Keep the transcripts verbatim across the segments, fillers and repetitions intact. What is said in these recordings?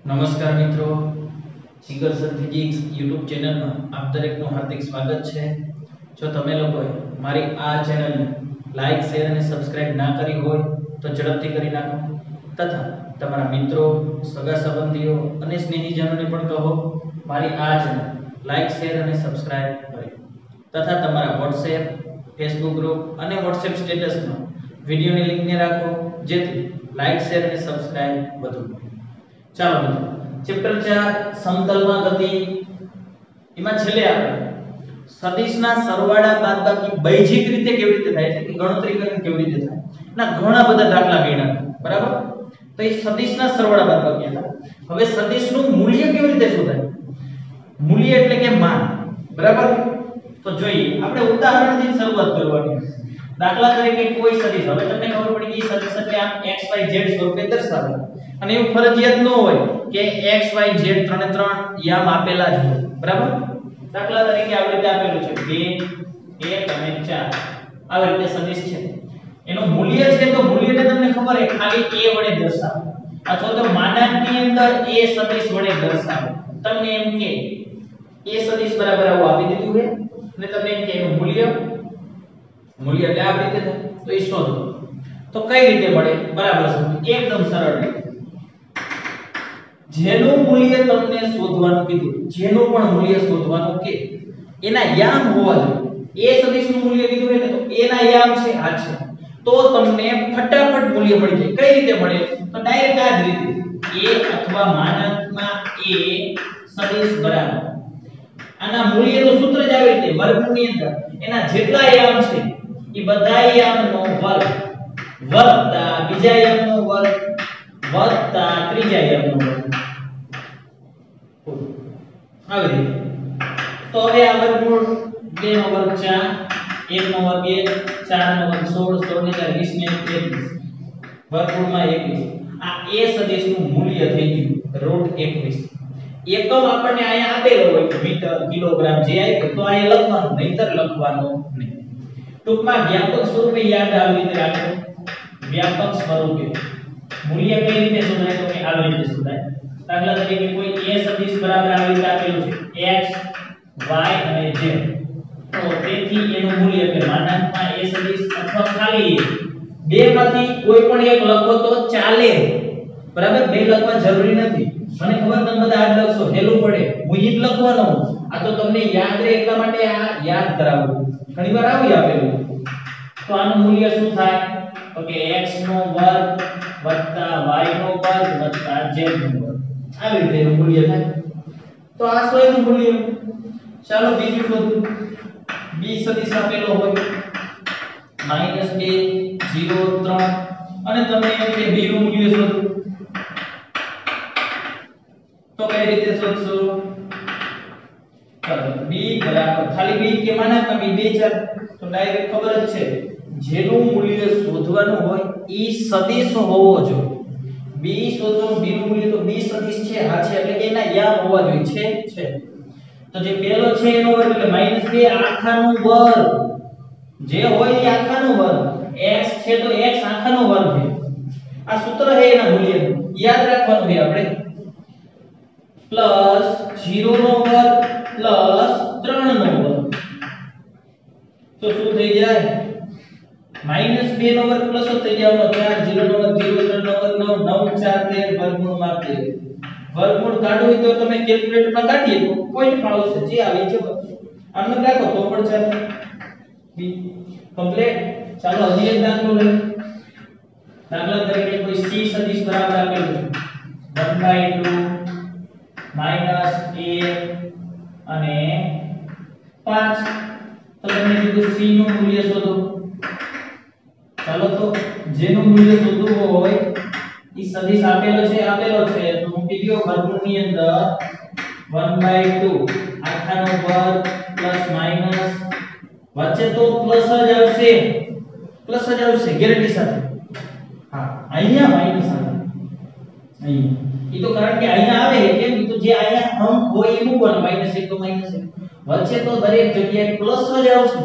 નમસ્કાર મિત્રો, જીગર sir physics YouTube ચેનલમાં આપ દરેકનું હાર્દિક સ્વાગત છે। જો તમે લોકોએ મારી આ ચેનલને લાઈક, શેર અને સબસ્ક્રાઇબ ના કરી હોય તો ઝડપથી કરી નાખો તથા તમારા મિત્રો, સગા સંબંધીઓ અને સ્નેહીજનોને પણ કહો મારી આ ચેનલ લાઈક, શેર અને સબસ્ક્રાઇબ કરે તથા તમારા વોટ્સએપ, ફેસબુક ગ્રુપ અને વોટ્સએપ સ્ટેટસમાં વિડિયોની લિંકને રાખો જેથી લાઈક, શેર અને સબસ્ક્રાઇબ વધુ મળે। ચાલો મિત્રો, ચેપ્ટર ચાર સમતલમાં ગતિ એમાં છેલ્લે આપણે સદિશના સરવાળા બાદબાકી બૈજિક રીતે કેવી રીતે થાય છે કે ગણતરી કરીને કેવી રીતે થાય ના ઘણા બધા દાખલા ગણ્યા, બરાબર। તો એ સદિશના સરવાળા બાદબાકી હતા। હવે સદિશનું મૂલ્ય કેવી રીતે શોધાય? મૂલ્ય એટલે કે માન, બરાબર। તો જોઈએ, આપણે ઉદાહરણથી શરૂઆત કરવાની। દાખલા તરીકે કોઈ સદિશ, હવે તમને ખબર પડી ગઈ સદિશ એટલે આમ x y z સ્વરૂપે દર્શાવે અને એવું ફરજિયાત ન હોય કે x y z ત્રણે ત્રણ યામ આપેલા જ હોય, બરાબર। દાખલા તરીકે આવી રીતે આપેલું છે બે, એક અને ચાર, આવી રીતે સદિશ છે। એનું મૂલ્ય છે તો મૂલ્યને તમને ખબર છે ખાલી a વડે દર્શાવો અથવા તો માનાંકની અંદર a સદિશ વડે દર્શાવો। તમને એમ કે a સદિશ બરાબર આવું આપી દીધું છે અને તમને એમ કે એનું મૂલ્ય મૂલ્ય એટલે આ રીતે થાય તો એ શોધો। તો કઈ રીતે મળે? બરાબર સમજો, એકદમ સરળ રીતે। જેનું મૂલ્ય તમને શોધવાનું કીધું, જેનું પણ મૂલ્ય શોધવાનું કે એના યામ હોવા જોઈએ। a સદિશનું મૂલ્ય કીધું હોય ને તો a ના યામ છે આ છે, તો તમને ફટાફટ મૂલ્ય મળી જાય। કઈ રીતે મળે? તો ડાયરેક્ટ આ જ રીતે a અથવા માનાંકમાં a સદિશ બરાબર આના મૂલ્યનું સૂત્ર જ આવી રીતે વર્ગમૂળની અંદર એના જેટલા યામ છે એ બધા યામનો વર્ગ વત્તા બીજા યામનો વર્ગ વત્તા ત્રીજા યામનો વર્ગ, આવી રીતે। તો હવે આ વર્ગમૂળ બે નો વર્ગ ચાર, એક નો વર્ગ એક, ચાર નો વર્ગ સોળ, સોળ ને ચાર વીસ ને એકવીસ, વર્ગમૂળમાં એકવીસ। આ a સદિશનું મૂલ્ય થઈ ગયું રૂટ એકવીસ। એકમ આપણને અહીંયા આપેલો હોય કે મીટર, કિલોગ્રામ જે આપ્યો તો અહીંયા લખવાનું, નહીંતર લખવાનું નહીં। ટૂંકમાં વ્યાપક સ્વરૂપે યાદ આવી રીતે રાખો। વ્યાપક સ્વરૂપે મૂલ્ય કઈ રીતે શોધાય તો કે આવી રીતે શોધાય। દાખલા તરીકે કોઈ a સદિશ બરાબર આવી રીતે આપેલું છે x, y અને z, તો તેથી એનું મૂલ્ય કે માનાંકમાં a સદિશ અથવા ખાલી બે માંથી કોઈ પણ એક લખો તો ચાલે, બરાબર। બે લખવા જરૂરી નથી, મને ખબર તમે બધા આ લખશો હેલું પડે, હું ઈ જ લખવાનો, આ તો તમને યાદ રહે એટલા માટે આ યાદ કરાવું। ઘણીવાર આવી આપેલું તો આનું મૂલ્ય શું થાય તો કે x નો વર્ગ વત્તા y નો વર્ગ વત્તા z નો વર્ગ, આવી રીતે એનું મૂલ્ય થાય। તો આ શું એનું મૂલ્ય? ચાલો બીજું શોધો। b સદિશ આપેલો હોય માઈનસ બે, ઝીરો, ત્રણ અને તમે એમ કે b નું મૂલ્ય શોધો તો કઈ રીતે શોધશો? ચાલો b બરાબર ખાલી b કે માનાંકમાં b બે ચાર, તો ડાયરેક્ટ ખબર જ છે જેનું મૂલ્ય શોધવાનું હોય ઈ સદિશ હોવો જોઈએ। b શોધવાનું, b નું મૂલ્ય તો b સદિશ છે, હા છે એટલે કે એના યામ હોવા જોઈએ, છે છે તો જે પહેલો છે એનો વર્ગ એટલે માઈનસ બે આખાનો વર્ગ, જે હોય એ આખાનો વર્ગ, x છે તો x આખાનો વર્ગ છે, આ સૂત્ર છે એના મૂલ્યનું, યાદ રાખવાનું છે આપણે। પ્લસ ઝીરો નો વર્ગ પ્લસ ત્રણ નો વર્ગ, તો શું થઈ જાય? માઈનસ બે નો વર્ગ પ્લસ થઈ જવાનો ચાર, ઝીરો નો વર્ગ ઝીરો, ત્રણ નો વર્ગ નવ, નવ ચાર તેર, વર્ગમૂળમાં તેર। વર્ગમૂળ કાઢવું હોય તો તમે કેલ્ક્યુલેટરમાં કાઢીએ તો પોઈન્ટ માં આવશે, જે આવે છે આમને રાખો તો પણ ચાલે। B complete. ચાલો હજી એક દાખલો લઈએ। દાખલા તરીકે કોઈ c સદિશ બરાબર આપેલું છે one by two માઈનસ એક અને પાંચ, તો તમને કીધું c નું મૂલ્ય શોધો। ચાલો તો જેનું મૂલ્ય શોધવું હોય ઈ સદિશ આપેલો છે આપેલો છે તો મૂકી દો વર્ગમૂળની અંદર one by two આખાનો વર્ગ પ્લસ માઈનસ, વચ્ચે તો પ્લસ જ આવશે, પ્લસ જ આવશે ગેરંટી સાથે। હા અહીંયા માઈનસ આવે, અહીંયા ઈ તો કારણ કે અહીંયા આવે કેમ તો જે અહીંયા અંક હોય એ મૂકવાનો, માઈનસ એક તો માઈનસ એક, વચ્ચે તો દરેક જગ્યાએ પ્લસ જ આવશે।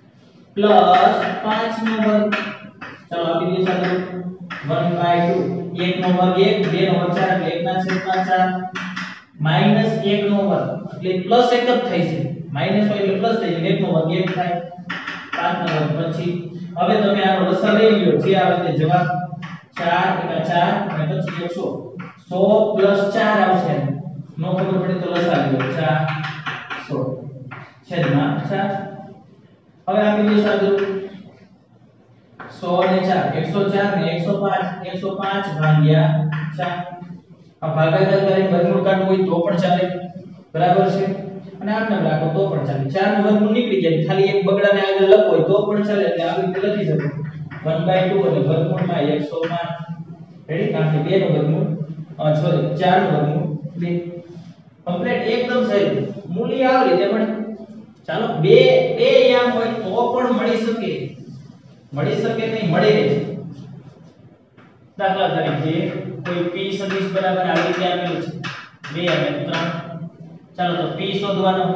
પ્લસ પાંચ નો વર્ગ, ચાલો આપી દઈએ સાથે one by two એક નો વર્ગ એક, બે નો વર્ગ ચાર એટલે એક ના છેદમાં ચાર માઈનસ એક નો વર્ગ એટલે પ્લસ એક જ થાય છે, માઈનસ હોય એટલે પ્લસ થાય, એક નો વર્ગ એક થાય, પાંચ નો વર્ગ પછી હવે તમે આનો લસા લઈ લ્યો જે આવે તે જવાબ ચાર એકા ચાર અને પછી એકસો સો પ્લસ ચાર આવશે, નો ખબર પડે તો લસા લ્યો ચાર સો છેદમાં ચાર હવે આપી દો સાદું સો ને ચાર એકસો ચાર ને એકસો પાંચ એકસો પાંચ ભાગ્યા ચાર આ ભાગાકાર કરીને વર્ગમૂળ કાઢવું હોય તો પણ ચાલે બરાબર છે અને આમ નામ રાખો તો પણ ચાલે ચાર નું વર્ગમૂળ નીકળી જાય ખાલી એક બગડાને આગળ લખો હોય તો પણ ચાલે એટલે આવી રીતે લખી શકો one by two એટલે વર્ગમૂળમાં એકસો પાંચ રેડી કારણ કે બે નું વર્ગમૂળ સોરી ચાર નું વર્ગમૂળ બે કમ્પ્લીટ એકદમ સહેલું મૂલ્ય આવી રીતે મળે ચાલો બે બે યામ હોય તો પણ મળી શકે મળી શકે નહીં મળે છે દાખલા તરીકે કોઈ p સદિશ બરાબર આવી રીતે આપેલું છે બે અને ત્રણ ચાલો તો p શોધવાનો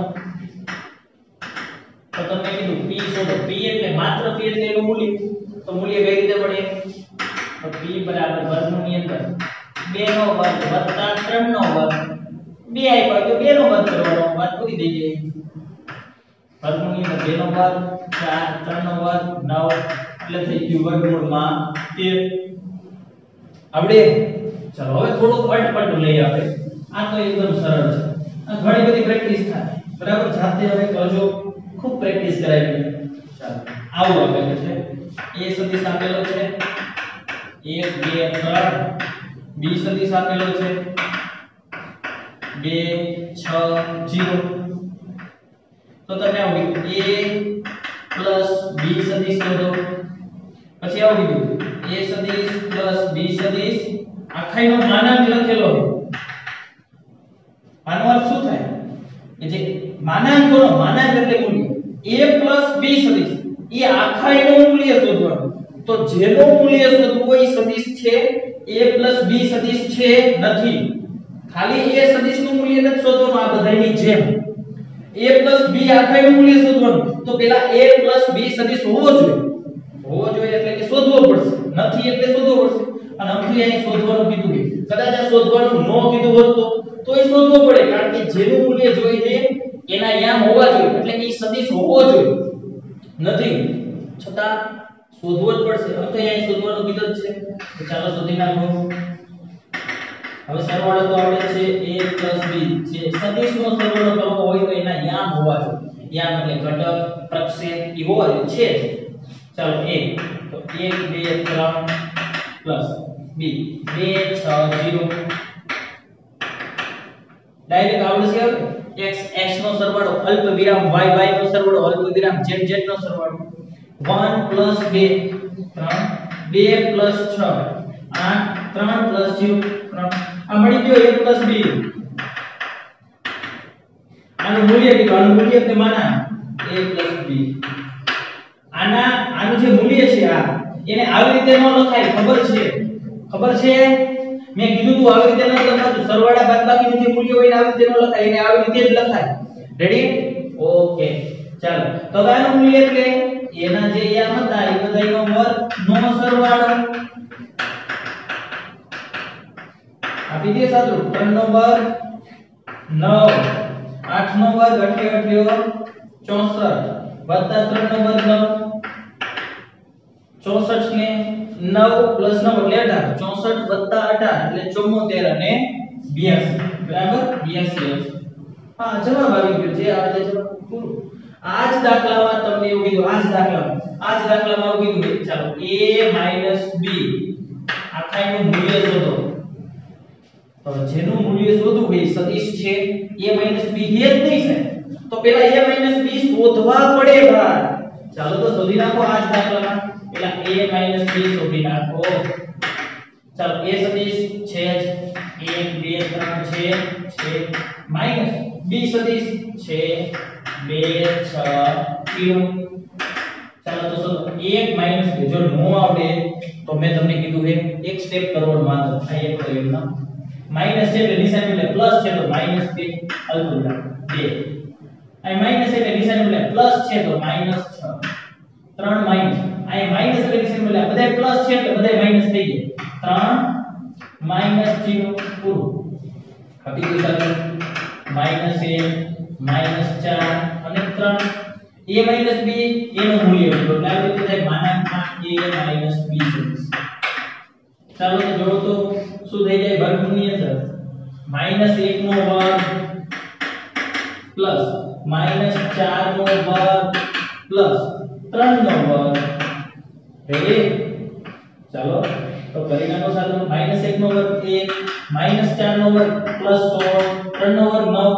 તો તમને કીધું p શોધો p એટલે માત્ર p એટલે એનું મૂલ્ય તો મૂલ્ય કઈ રીતે મળે તો p બરાબર વર્ગમૂળની અંદર બે નો વર્ગ વત્તા ત્રણ નો વર્ગ બે આપ્યો તો બે નો વર્ગ કરવાનો વાત પૂરી થઈ ગઈ વર્ગમૂળની અંદર બે નો વર્ગ ચાર ત્રણ નો વર્ગ નવ એટલે થઈ ગયું વર્ગમૂળમાં તેર આવડે ચાલો હવે થોડું અટપટ લઈ આવે આ તો એકદમ સરળ છે આ ઘણી બધી પ્રેક્ટિસ થાય બરાબર જાતે હવે કરજો ખૂબ પ્રેક્ટિસ કરાવી ચાલો આવું આપેલું છે a સદિશ આપેલો છે એક બે ત્રણ b સદિશ આપેલો છે બે છ ઝીરો તો તમે આવું કીધું a b સદિશ શોધો પછી આવું કીધું a સદિશ b સદિશ આખાઈનો માનાંક લખેલો છે આનો અર્થ શું થાય કે જે માનાંકોનો માનાંક એટલે મૂલ્ય a b સદિશ એ આખાઈનું મૂલ્ય શોધવાનું તો જેનો મૂલ્ય શોધવું હોય એ સદિશ છે a b સદિશ છે નથી ખાલી a સદિશનું મૂલ્ય નથી શોધવાનું આ બધાની જેમ a b આખાઈનું મૂલ્ય શોધવાનું તો પેલા a b સદિશ હોવો જોઈએ હોવો જોઈએ એટલે કે શોધવો પડશે નથી એટલે શોધવો પડશે અને અમથી અહીં શોધવાનું કીધું છે કદાચ આ શોધવાનું ન કીધું હોત તો તોય શોધવો પડે કારણ કે જેનું મૂલ્ય જોઈએ એના યામ હોવા જોઈએ એટલે કે સદિશ હોવો જોઈએ નથી છતાં શોધવો જ પડશે હવે તો અહીં શોધવાનું કીધું જ છે તો ચાલો શોધી નાખો હવે સરવાળો તો આવડે છે a b જે સદિશનો સરવાળો કરવો હોય તો એના યામ હોવા જોઈએ યામ એટલે ઘટક પ્રક્ષેપ ઈ હોવા જોઈએ છે ચાલો a તો એક બે ત્રણ પ્લસ b બે છ ઝીરો ડાયરેક્ટ આવડશે હવે x x નો સરવાળો અલ્પ વિરામ y y નો સરવાળો અલ્પ વિરામ z z નો સરવાળો one પ્લસ બે ત્રણ બે પ્લસ છ આઠ ત્રણ પ્લસ ઝીરો ત્રણ આ મળી ગયો a પ્લસ b આનું મૂલ્ય કીધું આનું મૂલ્ય તે માના a પ્લસ b આના આનું જે મૂલ્ય છે આ એને આવી રીતે ન લખાય ખબર છે ખબર છે મેં કીધું તું આવી રીતે ન લખાતું સરવાળા બાદબાકીનું જે મૂલ્ય હોય આવી રીતે ન લખાય એને આવી રીતે જ લખાય રેડી ઓકે ચાલો તો હવે આનું મૂલ્ય એટલે એના જે યામ હતા એ બધાયનો વર્ગ નો સરવાળો આપી દે સાદું ત્રણ નો વર્ગ નવ આઠ નો વર્ગ અઠ્યાવીસ ચોસઠ વત્તા ત્રણ નો વર્ગ નવ ચોસઠ ને નવ પ્લસ નવ એટલે અઢાર ચોસઠ વત્તા અઢાર એટલે ચુમ્મોતેર અને બ્યાસી બરાબર બ્યાસી હા જવાબ આવી ગયો છે આ જે જવાબ પૂરો આ જ દાખલામાં તમને એવું કીધું આ જ દાખલામાં આ જ દાખલામાં એવું કીધું ચાલો a b આખાઈનું મૂલ્ય શોધો તો જેનું મૂલ્ય શોધવું હોય સદિશ છે a b હે જ નહીં સાહેબ તો પેલા a b શોધવા પડે ભાઈ ચાલો તો શોધી નાખો આ જ દાખલામાં પેલા a b શોધી નાખો ચાલો a સદિશ છે જ એક બે ત્રણ છે છે માઈનસ b સદિશ છે બે છ ઝીરો ચાલો તો શોધો એક માઈનસ બે જો નો આવડે તો મેં તમને કીધું છે એક સ્ટેપ કરવાનું માંગો આ એક તો એમના માઈનસ છે એટલે નિશાની એટલે પ્લસ છે તો માઈનસ બે અલ્પવિરામ બે આ માઈનસ એટલે નિશાની એટલે પ્લસ છે તો માઈનસ છ ત્રણ માઈનસ આ માઈનસ એટલે નિશાની એટલે બધા પ્લસ છે એટલે બધા માઈનસ થઈ ગયા ત્રણ માઈનસ જીરો પૂરું આપી ગયું સાચું માઈનસ એક માઈનસ ચાર અને ત્રણ a માઈનસ b એનું મૂલ્ય તો આવી રીતે થાય માનાંકમાં a માઈનસ b સદિશ ચાલો તો જોડો તો શું થઈ જાય વર્ગમૂળની અંદર માઈનસ એક નો વર્ગ પ્લસ માઈનસ ચાર નો વર્ગ પ્લસ ત્રણ નો વર્ગ રેડી ચાલો તો કરી નાખો સાદો માઈનસ એક નો વર્ગ એક માઈનસ ચાર નો વર્ગ પ્લસ સોળ ત્રણ નો વર્ગ નવ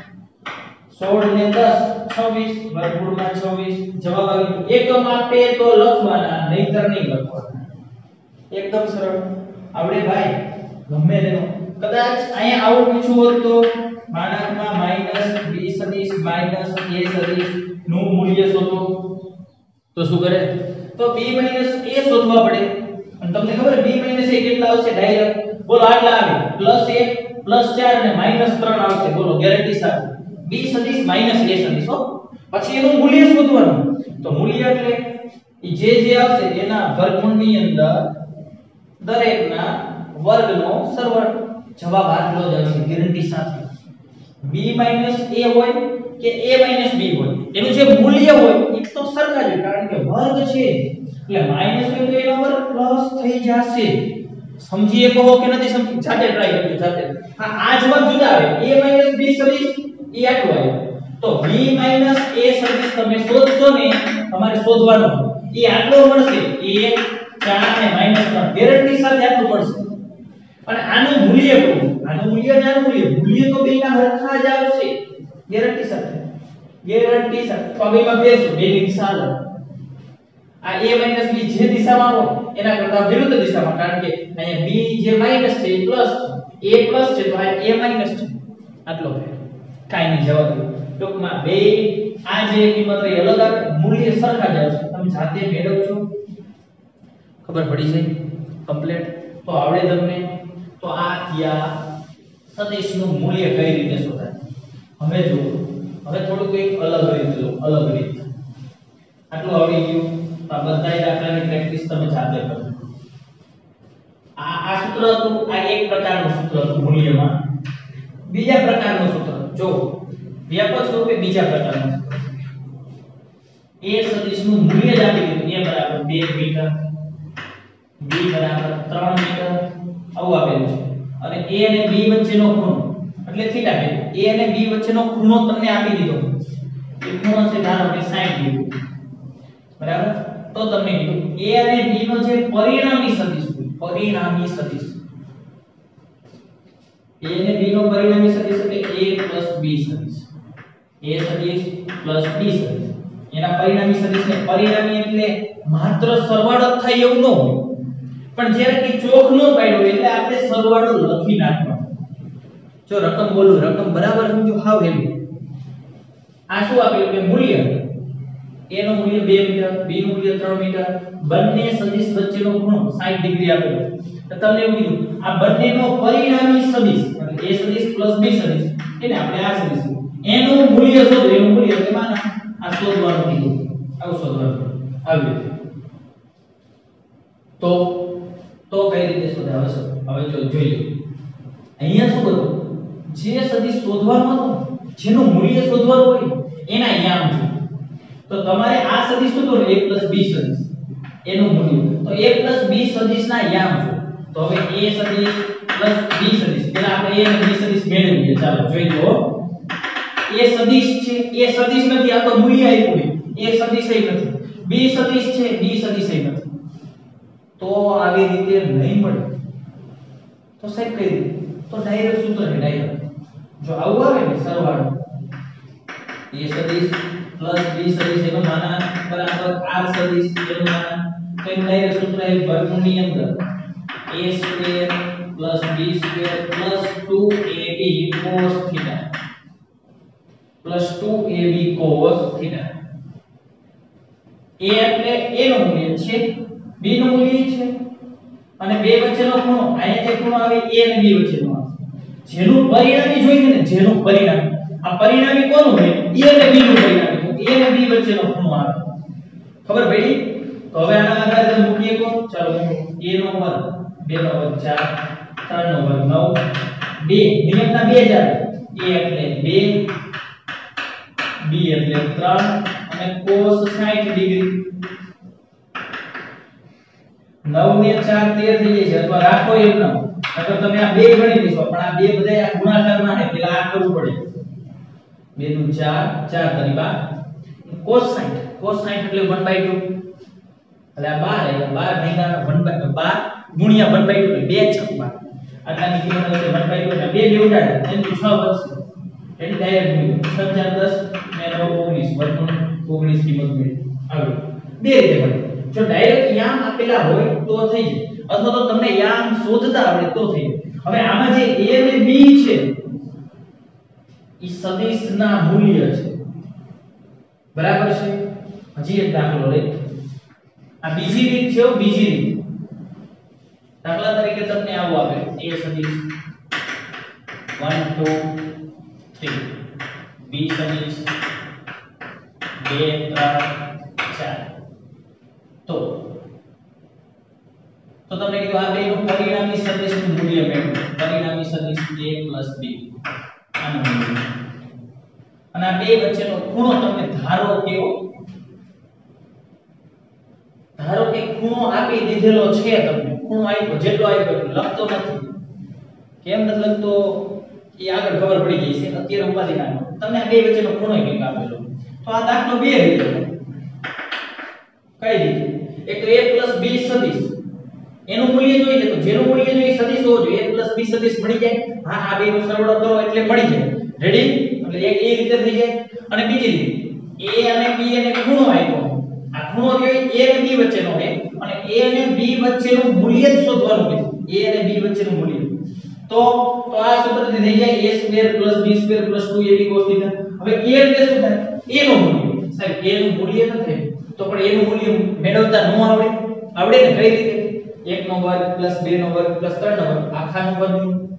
સોળ ને દસ છવ્વીસ વર્ગમૂળમાં છવ્વીસ જવાબ આવી ગયો એકમ આપે તો લખવાના નહીતર નહીં લખવાના એકદમ સરળ આવડે ભાઈ ગમે તેનો કદાચ અહીંયા આવું પૂછ્યું હોત તો માનાંકમાં માઈનસ b સદિશ માઈનસ a સદિશ નું મૂલ્ય શોધો તો શું કરે તો b માઈનસ a શોધવા પડે અને તમને ખબર b માઈનસ a કેટલા આવશે ડાયરેક્ટ બોલો આટલા આવે પ્લસ એક પ્લસ ચાર અને માઈનસ ત્રણ આવશે બોલો ગેરંટી સાથે b સદિશ માઈનસ a સદિશ હો પછી એનું મૂલ્ય શોધવાનું તો મૂલ્ય એટલે ઈ જે જે આવશે એના વર્ગમૂળની અંદર દરેકના વર્ગનો સરવાળો જવાબ આટલો જ આવશે ગેરંટી સાથે b માઈનસ a હોય કે a માઈનસ b હોય એનું જે મૂલ્ય હોય એ તો સરખા જ હોય કારણ કે વર્ગ છે એટલે માઈનસ હોય તો એનો વર્ગ પ્લસ થઈ જશે સમજીએ કહો કે નથી સમજી જાતે ટ્રાય કરજો જાતે હા આ જવાબ જુદા આવે a માઈનસ b સદિશ એ આટલું આવે તો b માઈનસ a સદિશ તમે શોધશો ને તમારે શોધવાનું એ આટલો મળશે એક ચાર અને માઈનસ ત્રણ ગેરંટી સાથે આટલું મળશે અને આનું મૂલ્ય કહો આનું મૂલ્ય અને આનું મૂલ્ય મૂલ્ય તો બેના હરખા જ આવશે ગેરંટી સાથે ગેરંટી સાથે તો બેમાં ફેરશું બેની દિશા અલગ આ a માઈનસ b જે દિશામાં હોય એના કરતા વિરુદ્ધ દિશામાં કારણ કે અહીંયા b જે માઈનસ છે એ પ્લસ a પ્લસ છે તો આ a માઈનસ છે આટલો ફેર કાઈ નહીં જવાબ ટૂંકમાં બે આ જે કિંમત રહી અલગ આવે મૂલ્ય સરખા જ આવશે તમે જાતે મેળવજો ખબર પડી જાય કમ્પ્લીટ તો આવડે તમને તો આ થયા સદિશનું મૂલ્ય કઈ રીતે શોધાય હવે જો હવે થોડું એક અલગ રીત લો અલગ રીત આટલું આવડી ગયું તો આ બધાય દાખલાની પ્રેક્ટિસ તમે જાતે કરજો આ આ સૂત્ર હતું આ એક પ્રકારનું સૂત્ર હતું મૂલ્યમાં બીજા પ્રકારનું સૂત્ર જો વ્યાપક સ્વરૂપે બીજા પ્રકારનું સૂત્ર a સદિશનું મૂલ્ય જ આપી દીધું a બરાબર બે મીટર b બરાબર ત્રણ મીટર આવું આપેલું છે અને a અને b વચ્ચેનો ખૂણો એટલે થીટા છે a અને b વચ્ચેનો ખૂણો તમને આપી દીધો એ ખૂણો છે ધારો કે સાઈઠ ડિગ્રી બરાબર તો તમને કીધું a અને b નો જે પરિણામી સદિશ હોય પરિણામી સદિશ a અને b નો પરિણામી સદિશ એટલે a b સદિશ a સદિશ b સદિશ એના પરિણામી સદિશને પરિણામી એટલે માત્ર સરવાળો થાય એવું ન હોય પણ જ્યારે કે ચોક નો પાડ્યો એટલે આપણે સરવાળો લખી નાખવાનો જો રકમ બોલું રકમ બરાબર સમજો હાવ હેલું આ શું આપેલું કે મૂલ્ય a નું મૂલ્ય બે મીટર b નું મૂલ્ય ત્રણ મીટર બંને સદિશ વચ્ચેનો ખૂણો સાઈઠ ડિગ્રી આપેલો તો તમને એવું કીધું આ બંનેનો પરિણામી સદિશ એટલે a સદિશ b સદિશ એને આપણે આ સદિશ એનું મૂલ્ય શોધો એનું મૂલ્ય એટલે માના આ શોધવાનું કીધું આવું શોધવાનું આવી રીતે તો તો કઈ રીતે શોધાવે છે હવે જો જોઈએ અહીંયા શું હતું જે સદિશ શોધવાનો હતો જેનું મૂલ્ય શોધવાનું હોય એના યામ છે તો તમારે આ સદિશ શોધો ને a b સદિશ એનું મૂલ્ય તો a b સદિશના યામ છે તો હવે a સદિશ b સદિશ પહેલા આપણે a અને b સદિશ મેળવીએ ચાલો જોઈ લો a સદિશ છે a સદિશ નથી આ તો મૂલ્ય આપ્યું છે a સદિશ નથી b સદિશ છે b સદિશ નથી તો આવી રીતે નહીં મળે તો સાહેબ કઈ રીતે તો ડાયરેક્ટ સૂત્ર છે ડાયરેક્ટ જો આવું આવે ને સરવાળો a સદિશ b સદિશ એનો માનાંક બરાબર r સદિશ એનો માનાંક તો એનું ડાયરેક્ટ સૂત્ર છે વર્ગમૂળની અંદર a square b square two a b cos theta two a b cos theta a એટલે a નું મૂલ્ય છે b નું મૂલ્ય છે અને બે વચ્ચેનો ખૂણો અહીંયા જે ખૂણો આવે a અને b વચ્ચેનો આવે જેનું પરિણામી જોઈએ ને જેનું પરિણામી આ પરિણામી કોનું હોય a અને b નું પરિણામી તો a અને b વચ્ચેનો ખૂણો આવે ખબર પડી તો હવે આના આધારે તમે મૂકીએ કો ચાલો મૂકો a નો વર્ગ બે નો વર્ગ ચાર ત્રણ નો વર્ગ નવ બે નિયમના બે જ આવે a એટલે બે b એટલે ત્રણ અને cos સાઠ ડિગ્રી નવ ને ચાર તેર થઈ જાય છે અથવા રાખો એમ ન અગર તમે આ બે ગણી લેશો પણ આ બે બધાય આ ગુણાકારમાં ને પેલા આ કરવું પડે બે નું ચાર ચાર તરી બાર cos સાઠ cos સાઠ એટલે one by two એટલે આ બાર એટલે બાર ભાગ્યા one by બાર ગુણ્યા one by two એટલે બે છક બાર આટલાની કિંમત આવશે one by two એટલે બે બે ઉડાડે એટલે છ વધશે એટલે ડાયરેક્ટ મૂલ્ય છ ચાર દસ ને નવ ઓગણીસ વર્ગમૂળ ઓગણીસ કિંમત મળી આગળ બે રીતે મળે જો ડાયરેક્ટ યામ આપેલા હોય તો થઈ જાય અથવા તો તમને યામ શોધતા આવડે તો થઈ જાય હવે આમાં જે a અને b છે ઈ સદિશના મૂલ્ય છે બરાબર છે હજી એક દાખલો લે આ બીજી રીત છે બીજી રીત દાખલા તરીકે તમને આવું આપે a સદિશ one two three b સદિશ બે ત્રણ ચાર તો તો તમને કીધું આ બેનું પરિણામી સદિશનું મૂલ્ય મેળવો પરિણામી સદિશ a b આનું મૂલ્ય અને આ બે વચ્ચેનો ખૂણો તમે ધારો કેવો ધારો કે ખૂણો આપી દીધેલો છે તમને ખૂણો આપ્યો જેટલો આપ્યો લખતો નથી કેમ નથી લખતો એ આગળ ખબર પડી ગઈ છે અત્યારે ઉપાધિ ના તમને આ બે વચ્ચેનો ખૂણો કંઈક આપેલો તો આ દાખલો બે રીતે કઈ રીતે એક તો a b સદિશ એનું મૂલ્ય જોઈએ તો જેનું મૂલ્ય જોઈએ સદિશ હોવો જોઈએ a b સદિશ મળી જાય હા આ બેનો સરવાળો કરો એટલે મળી જાય રેડી એટલે એક એ રીતે થઈ જાય અને બીજી રીતે a અને b અને ખૂણો આપ્યો આ ખૂણો જોઈએ a અને b વચ્ચેનો છે અને a અને b વચ્ચેનું મૂલ્ય શોધવાનું છે a અને b વચ્ચેનું મૂલ્ય તો તો આ સૂત્રથી થઈ જાય a square b square two a b cos θ હવે a એટલે શું થાય a નું મૂલ્ય સાહેબ a નું મૂલ્ય નથી તો પણ a નું મૂલ્ય મેળવતા ન આવડે આવડે ને કઈ રીતે એક નો વર્ગ પ્લસ બે નો વર્ગ પ્લસ ત્રણ નો વર્ગ આખાનું વર્ગ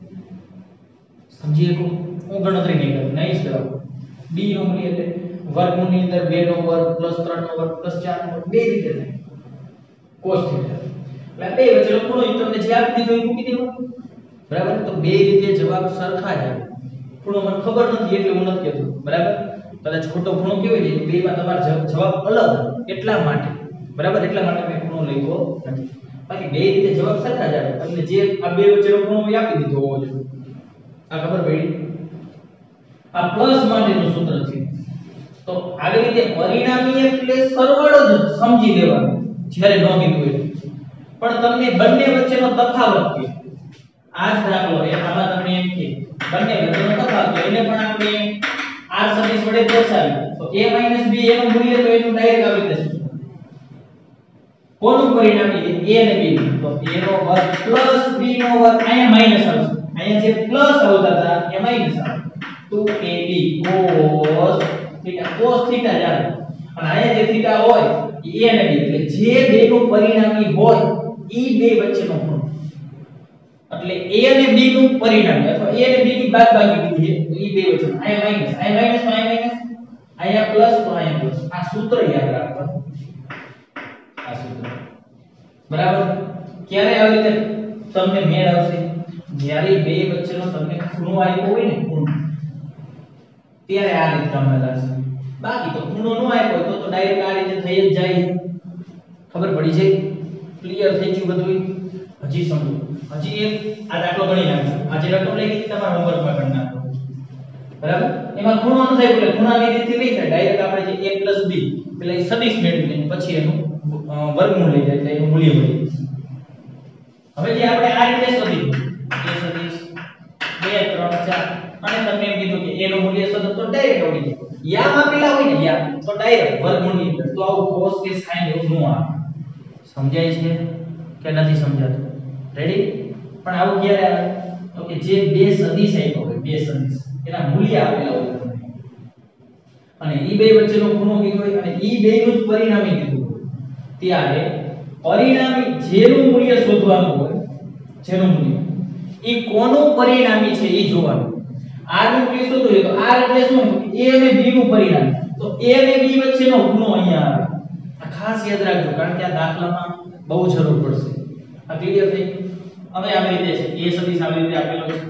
સમજી શકો હું ગણતરી નહીં કરું નહીં જ કરાવું b નું મૂલ્ય એટલે વર્ગમૂળની અંદર બે નો વર્ગ પ્લસ ત્રણ નો વર્ગ પ્લસ ચાર નો વર્ગ બે રીતે થાય cos θ એટલે બે વચ્ચેનો ખૂણો ઈ તમને જે આપી દીધો એ મૂકી દેવો બરાબર તો બે રીતે જવાબ સરખા જ આવે ખૂણો મને ખબર નથી એટલે હું નથી કહેતો બરાબર કદાચ ખોટો ખૂણો કેવો છે બે માં તમારો જવાબ અલગ એટલા માટે બરાબર એટલા માટે મેં ખૂણો લખ્યો નથી બાકી બે રીતે જવાબ સરખા જ આવે એટલે જે આ બે વચ્ચેનો ખૂણો આપી દીધો હોવો જોઈએ આ ખબર પડી આ પ્લસ માટેનું સૂત્ર છે તો આવી રીતે પરિણામી એટલે સરવાળો જ સમજી લેવાનો જ્યારે ન કીધું હોય પણ તમને બંને વચ્ચેનો તફાવત કે આ જ દાખલો એ આમાં તમને એમ કે બંને વચ્ચેનો તફાવત એને પણ આપણે r સદિશ વડે દર્શાવી તો a b એનું મૂલ્ય તો એનું ડાયરેક્ટ આવી રીતે કોનું પરિણામી છે a અને b તો a નો વર્ગ પ્લસ b નો વર્ગ અહીંયા માઈનસ આવશે અહીંયા જે પ્લસ આવતા હતા એ માઈનસ આવે two a b cos θ cos θ જ આવે અને અહીંયા જે θ હોય એ a અને b એટલે જે બેનું પરિણામી હોય ઈ બે વચ્ચેનો ખૂણો એટલે a અને b નું પરિણામી અથવા a અને b ની બાદબાકી કીધી છે તો ઈ બે વચ્ચેનો અહીંયા માઈનસ અહીંયા માઈનસ તો અહીંયા માઈનસ અહીંયા પ્લસ તો અહીંયા પ્લસ આ સૂત્ર યાદ રાખવાનું આ સૂત્ર બરાબર ક્યારે આવી રીતે તમને મેળ આવશે જ્યારે બે વચ્ચેનો તમને ખૂણો આપ્યો હોય ને ખૂણો ત્યારે આ રીતે તમને લાગશે બાકી તો ખૂણો ન આપ્યો તો તો ડાયરેક્ટ આ રીતે થઈ જ જાય ખબર પડી છે ક્લિયર થઈ ગયું બધું હજી સમજો હજી એક આ દાખલો ગણી નાખજો આજે રકમ લઈ ગઈ તમારા હોમવર્કમાં ગણી નાખો બરાબર એમાં ખૂણો ન થાય એટલે ખૂણાની રીતે નહીં થાય ડાયરેક્ટ આપણે જે a b એટલે એ સદિશ મેળવીને પછી એનું વર્ગમૂળ લઈ જાય એટલે એનું મૂલ્ય મળી હવે જે આપણે આ રીતે શોધી a સદિશ બે ત્રણ ચાર અને તમને એમ કીધું કે a નું મૂલ્ય શોધો તો ડાયરેક્ટ આવડી જાય યામ આપેલા હોય ને યામ તો ડાયરેક્ટ વર્ગમૂળની અંદર તો આવું cos કે sin એવું ન આવે સમજાય છે કે નથી સમજાતું રેડી પણ આવું ક્યારે આવે તો કે જે બે સદિશ આપ્યો હોય બે સદિશ એના મૂલ્ય આપેલા હોય અને ઈ બે વચ્ચેનો ખૂણો કીધો હોય અને ઈ બેનું જ પરિણામી કીધું હોય ત્યારે પરિણામી જેનું મૂલ્ય શોધવાનું હોય જેનું મૂલ્ય ઈ કોનું પરિણામી છે ઈ જોવાનું r નું મૂલ્ય શોધવું હોય તો r એટલે શું a અને b નું પરિણામી તો a અને b વચ્ચેનો ખૂણો અહીંયા આવે આ ખાસ યાદ રાખજો કારણ કે આ દાખલામાં બહુ જરૂર પડશે આ ક્લિયર થઈ હવે આવી રીતે છે a સદિશ આવી રીતે આપેલો છે,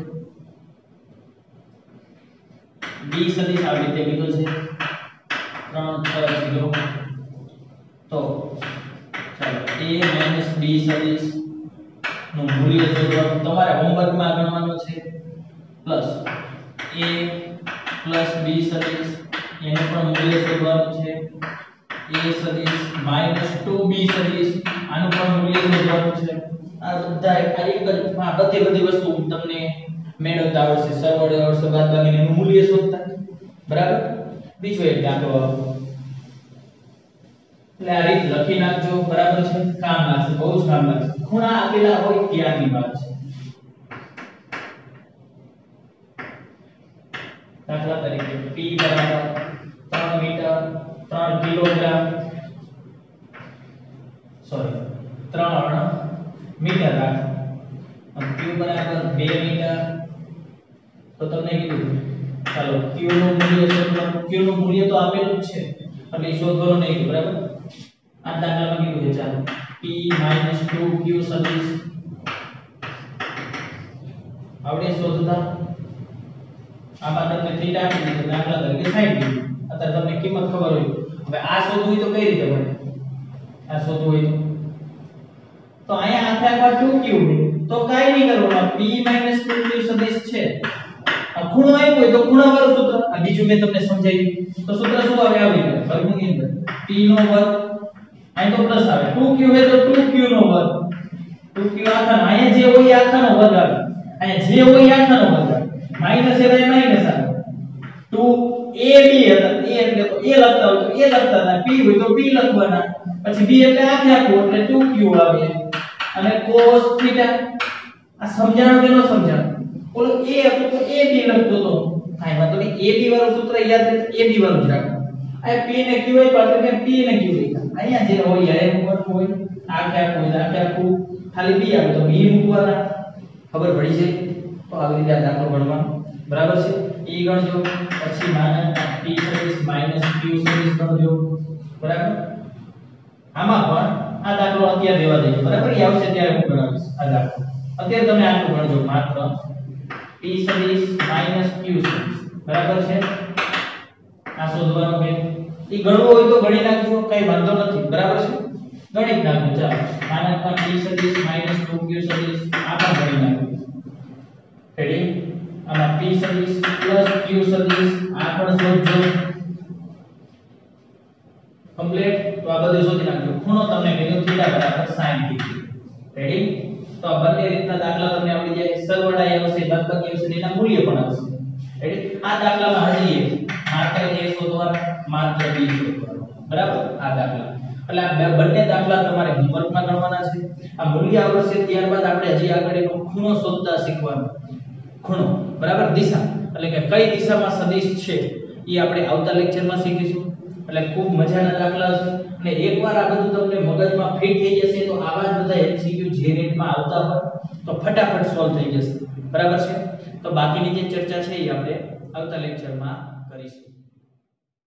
b સદિશ આવી રીતે કીધો છે ત્રણ છ ઝીરો, તો ચાલો a b સદિશ નું મૂલ્ય શોધવાનું તમારે હોમવર્ક માં ગણવાનું છે, પ્લસ a b સદિશ એનું પણ મૂલ્ય શોધવાનું છે, a સદિશ માઈનસ ટુ b સદિશ આનું પણ મૂલ્ય શોધવાનું છે। આ બધા આ એક જ આ બધી બધી વસ્તુ તમને મેળવતા આવડશે, સરવાળે આવડશે, બાદબાકી એનું મૂલ્ય શોધતા, બરાબર। બીજો એક દાખલો એટલે આ રીત લખી નાખજો, બરાબર છે, કામ લાગશે, બહુ જ કામ લાગશે, ખૂણા આપેલા હોય ત્યારની વાત છે। દાખલા તરીકે p બરાબર ત્રણ મીટર ત્રણ કિલોગ્રામ સોરી ત્રણ મીટર રાખો અને q બરાબર બે મીટર, તો તમને કીધું ચાલો q નું મૂલ્ય શોધવાનું, q નું મૂલ્ય તો આપેલું જ છે એટલે એ શોધવાનું નહીં, બરાબર। આ દાખલામાં કીધું છે ચાલો p ટુ q સદિશ આવડે શોધતા, આમાં તમને થીટા આપી દીધો, દાખલા તરીકે sin દીધું, અત્યારે તમને કિંમત ખબર હોય, હવે આ શોધવું હોય તો કઈ રીતે બને, આ શોધવું હોય તો અહીંયા આખે આખા ટુ q તો કાઈ નહીં કરવાનું, p ટુ q સદિશ છે, આ ખૂણો આપ્યો હોય તો ખૂણાવાળું સૂત્ર, આ બીજું મેં તમને સમજાવ્યું, તો સૂત્ર શું આવે આવી રીતે વર્ગમૂળની અંદર p નો વર્ગ, અહીં તો પ્લસ આવે, ટુ q હોય તો ટુ q નો વર્ગ, ટુ q આખાનો, અહીંયા જે હોય આખાનો વર્ગ આવે, અહીંયા જે હોય આખાનો વર્ગ આવે, માઈનસ એટલે માઈનસ આવે, ટુ a b હતા a એટલે તો a લખતા હોય તો a લખતા હતા, p હોય તો p લખવાના, પછી b એટલે આખે આખું એટલે ટુ q આવે અને cos થીટા, આ સમજાણું કે ન સમજાણું, ઓલો a હતો તો a b લખતો તો કાઈ વાંધો નહીં, a b વાળું સૂત્ર યાદ રહે તો a b વાળું જ રાખો, આ p ને q હોય પાછળ કે p ને q લખ્યા, અહીંયા જે હોય એ મૂકવાનું હોય, આખે આખું હોય આખે આખું, ખાલી b આવે તો b મૂકવાના, ખબર પડી જાય તો આવી રીતે આ દાખલો ગણવાનો, બરાબર છે। e ગણજો, પછી માઈનસ p સદિશ માઈનસ q સદિશ ગણજો, બરાબર। આમાં પણ આ દાખલો અત્યારે દેવા દેજો, બરાબર, એ આવશે ત્યારે હું ગણાવીશ આ દાખલો, અત્યારે તમે આટલું ગણજો માત્ર p સદિશ માઈનસ q સદિશ, બરાબર છે। આ શોધવાનું છે, એ ગણવું હોય તો ગણી નાખજો, કઈ વાંધો નથી, બરાબર છે, ગણિત નાખજો, ચાલો માઈનસ p સદિશ માઈનસ ટુ q સદિશ આ પણ ગણી નાખજો, રેડી। આમાં p સદિશ પ્લસ q સદિશ આ પણ શોધજો, કમ્પ્લીટ। તો આ બધું શોધી નાખજો, ખૂણો તમને કીધું થીટા બરાબર sin થીટા, રેડી। તો આ બંને રીતના દાખલા તમને આવડી જાય, સરવાળા આવશે, બાદબાકી આવશે, એના મૂલ્ય પણ આવશે, રેડી। આ દાખલામાં હજી એક માત્ર a શોધવાનું, માત્ર b શોધવાનું, બરાબર, આ દાખલા એટલે આ બંને દાખલા તમારે હોમવર્કમાં ગણવાના છે, આ મૂલ્ય આવશે, ત્યારબાદ આપણે હજી આગળ એનો ખૂણો શોધતા શીખવાનું, ખૂણો બરાબર, દિશા એટલે કે કઈ દિશામાં સદિશ છે એ આપણે આવતા લેક્ચરમાં શીખીશું, એટલે ખૂબ મજાના દાખલા છે, અને એકવાર આ બધું તમને મગજમાં ફિટ થઈ જશે તો આવા જ બધા એમસીક્યુ જે રેટમાં આવતા હોય તો ફટાફટ સોલ્વ થઈ જશે, બરાબર છે। તો બાકીની જે ચર્ચા છે એ આપણે આવતા લેક્ચરમાં કરીશું।